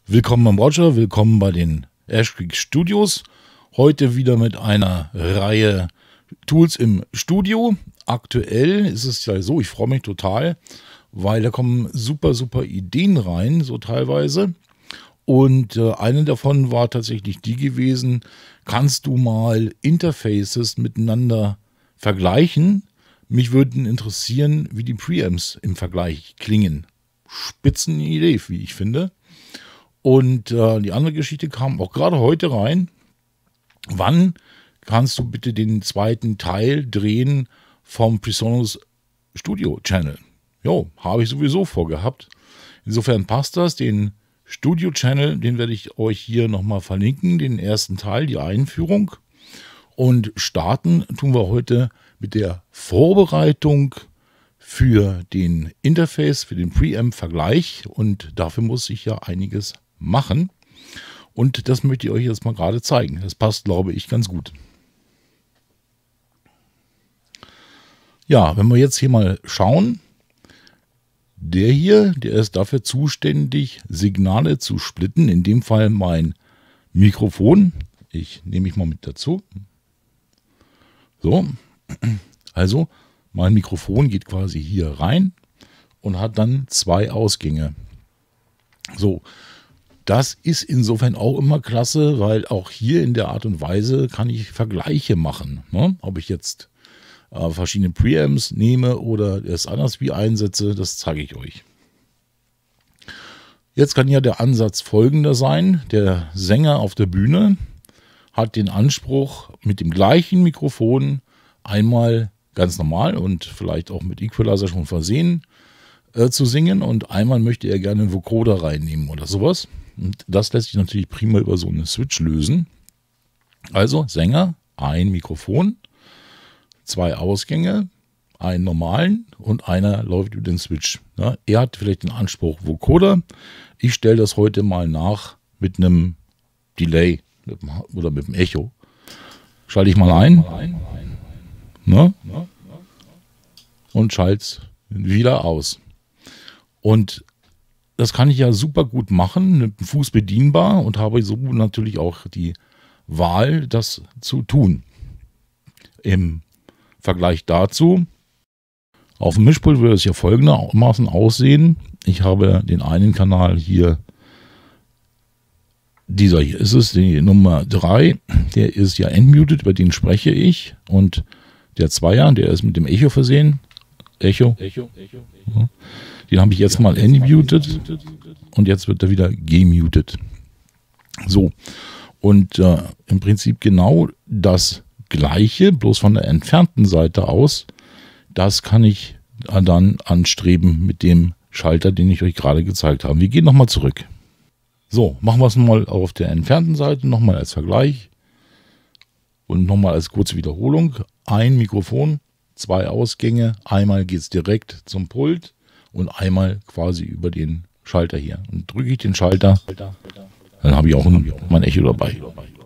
Willkommen beim Roger, willkommen bei den Ash Creek Studios. Heute wieder mit einer Reihe Tools im Studio. Aktuell ist es ja so, ich freue mich total, weil da kommen super Ideen rein, so teilweise. Und eine davon war tatsächlich die gewesen, kannst du mal Interfaces miteinander vergleichen? Mich würden interessieren, wie die Preamps im Vergleich klingen. Spitzenidee, wie ich finde. Und die andere Geschichte kam auch gerade heute rein. Wann kannst du bitte den zweiten Teil drehen vom PreSonus Studio Channel? Jo, habe ich sowieso vorgehabt. Insofern passt das. Den Studio Channel, den werde ich euch hier nochmal verlinken. Den ersten Teil, die Einführung. Und starten tun wir heute mit der Vorbereitung für den Interface, für den Preamp-Vergleich. Und dafür muss ich ja einiges machen. Und das möchte ich euch jetzt mal gerade zeigen. Das passt, glaube ich, ganz gut. Ja, wenn wir jetzt hier mal schauen, der hier, der ist dafür zuständig, Signale zu splitten. In dem Fall mein Mikrofon. Ich nehme mich mal mit dazu. So, also mein Mikrofon geht quasi hier rein und hat dann zwei Ausgänge. So, das ist insofern auch immer klasse, weil auch hier in der Art und Weise kann ich Vergleiche machen. Ne? Ob ich jetzt verschiedene Preamps nehme oder es anders wie einsetze, das zeige ich euch. Jetzt kann ja der Ansatz folgender sein. Der Sänger auf der Bühne hat den Anspruch, mit dem gleichen Mikrofon einmal ganz normal und vielleicht auch mit Equalizer schon versehen zu singen und einmal möchte er gerne einen Vocoder reinnehmen oder sowas. Und das lässt sich natürlich prima über so eine Switch lösen. Also Sänger, ein Mikrofon, zwei Ausgänge, einen normalen und einer läuft über den Switch. Ja, er hat vielleicht den Anspruch Vocoder. Ich stelle das heute mal nach mit einem Delay oder mit dem Echo. Schalte ich mal ein. Ne? Und schalte es wieder aus. Und das kann ich ja super gut machen, mit dem Fuß bedienbar und habe so natürlich auch die Wahl, das zu tun. Im Vergleich dazu, auf dem Mischpult würde es ja folgendermaßen aussehen. Ich habe den einen Kanal hier, dieser hier ist es, die Nummer 3, der ist ja entmutet, über den spreche ich. Und der Zweier, der ist mit dem Echo versehen. Echo. Ja. Den habe ich jetzt mal entmutet und jetzt wird er wieder gemutet. So, und im Prinzip genau das Gleiche, bloß von der entfernten Seite aus. Das kann ich dann anstreben mit dem Schalter, den ich euch gerade gezeigt habe. Wir gehen nochmal zurück. So, machen wir es mal auf der entfernten Seite, nochmal als Vergleich und nochmal als kurze Wiederholung. Ein Mikrofon, zwei Ausgänge, einmal geht es direkt zum Pult und einmal quasi über den Schalter hier. Und drücke ich den Schalter, dann habe ich auch mein Echo dabei.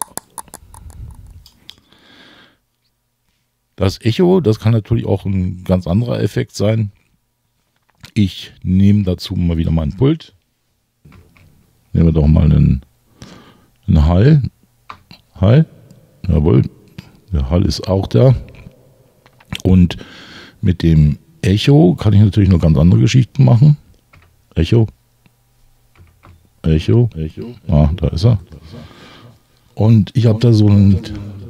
Das Echo, das kann natürlich auch ein ganz anderer Effekt sein. Ich nehme dazu mal wieder meinen Pult. Nehmen wir doch mal einen Hall. Jawohl, der Hall ist auch da. Und mit dem Echo kann ich natürlich noch ganz andere Geschichten machen. Echo. Ah, da ist er. Und ich habe da so einen...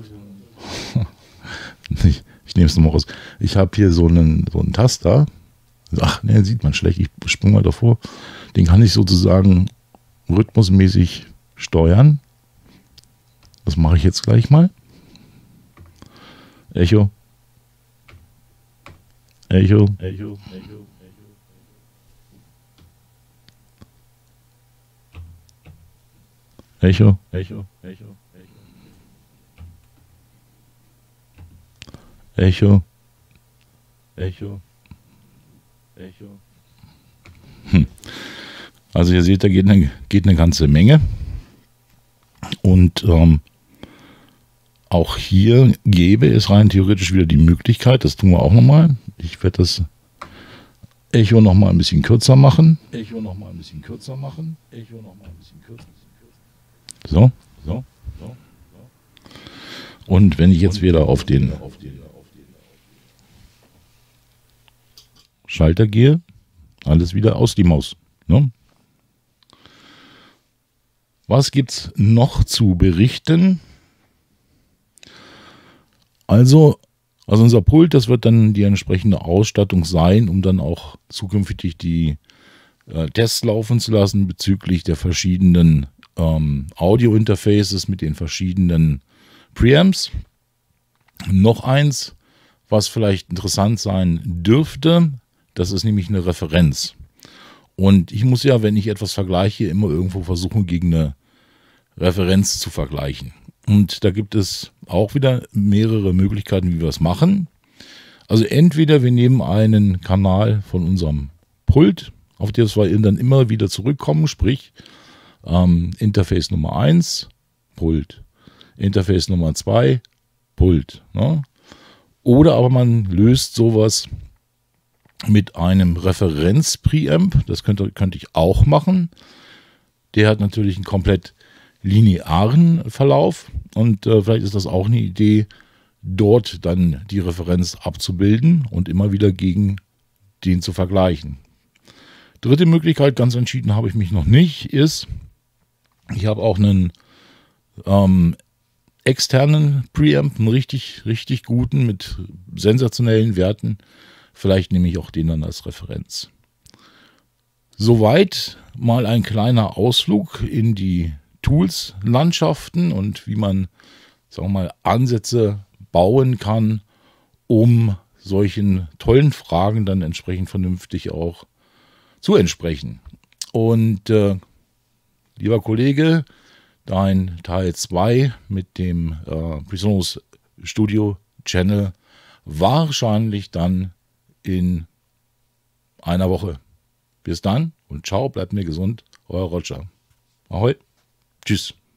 ich nehme es nochmal raus. Ich habe hier so einen Taster. Ach, ne, sieht man schlecht. Ich springe mal davor. Den kann ich sozusagen rhythmusmäßig steuern. Das mache ich jetzt gleich mal. Echo. Echo. Also ihr seht, da geht eine ganze Menge. Und auch hier gäbe es rein theoretisch wieder die Möglichkeit, das tun wir auch nochmal. Ich werde das Echo noch mal ein bisschen kürzer machen. So. Und wenn ich jetzt wieder auf den Schalter gehe, alles wieder aus die Maus. Ne? Was gibt's noch zu berichten? Also unser Pult, das wird dann die entsprechende Ausstattung sein, um dann auch zukünftig die Tests laufen zu lassen bezüglich der verschiedenen Audio-Interfaces mit den verschiedenen Preamps. Noch eins, was vielleicht interessant sein dürfte, das ist nämlich eine Referenz. Und ich muss ja, wenn ich etwas vergleiche, immer irgendwo versuchen, gegen eine Referenz zu vergleichen. Und da gibt es auch wieder mehrere Möglichkeiten, wie wir es machen. Also entweder wir nehmen einen Kanal von unserem Pult, auf das wir dann immer wieder zurückkommen, sprich Interface Nummer 1, Pult. Interface Nummer 2, Pult. Ne? Oder aber man löst sowas mit einem Referenz-Preamp. Das könnte ich auch machen. Der hat natürlich einen komplett linearen Verlauf und vielleicht ist das auch eine Idee, dort dann die Referenz abzubilden und immer wieder gegen den zu vergleichen. Dritte Möglichkeit, ganz entschieden habe ich mich noch nicht, ist, ich habe auch einen externen Preamp, einen richtig guten mit sensationellen Werten. Vielleicht nehme ich auch den dann als Referenz. Soweit mal ein kleiner Ausflug in die Tools-Landschaften und wie man, sagen wir mal, Ansätze bauen kann, um solchen tollen Fragen dann entsprechend vernünftig auch zu entsprechen. Und lieber Kollege, dein Teil 2 mit dem Presonus Studio Channel wahrscheinlich dann in einer Woche. Bis dann und ciao, bleibt mir gesund, euer Roger. Ahoi, tschüss.